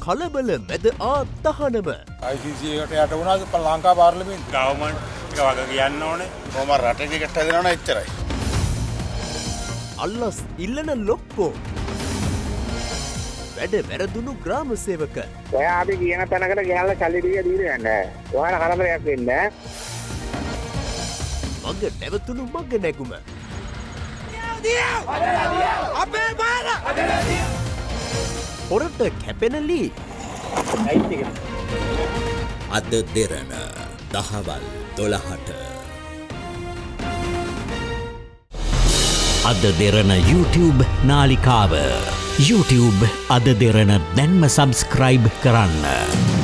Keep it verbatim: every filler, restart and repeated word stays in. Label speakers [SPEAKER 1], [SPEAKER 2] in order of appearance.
[SPEAKER 1] කලබල මැද ආ තහනම.
[SPEAKER 2] I C C එකට යට වුණාද ලංකා පාර්ලිමේන්තුව? ගවර්න්මන්ට් එක වගේ කියන්න ඕනේ. කොහොම රටේ ටිකට් හදනවනේ එච්චරයි.
[SPEAKER 1] අල්ලස් ඉල්ලන ලොක්කෝ. වැඩ වැරදුණු ග්‍රාම සේවක.
[SPEAKER 3] ඔයා අපි කියන තැනකට ගිහලා සල්ලි ටික දීලා යන්න. ඔයාලා කරදරයක් වෙන්නේ නැහැ.
[SPEAKER 1] මග නැවතුණු මග නැගුම.
[SPEAKER 4] අපේ බාර!
[SPEAKER 1] හොරට කැපෙන ලී.
[SPEAKER 5] අද දෙරණ දහවල් දොළහට. අද දෙරණ YouTube නාලිකාව YouTube අද දෙරණ දැන්ම සබස්ක්‍රයිබ් කරන්න.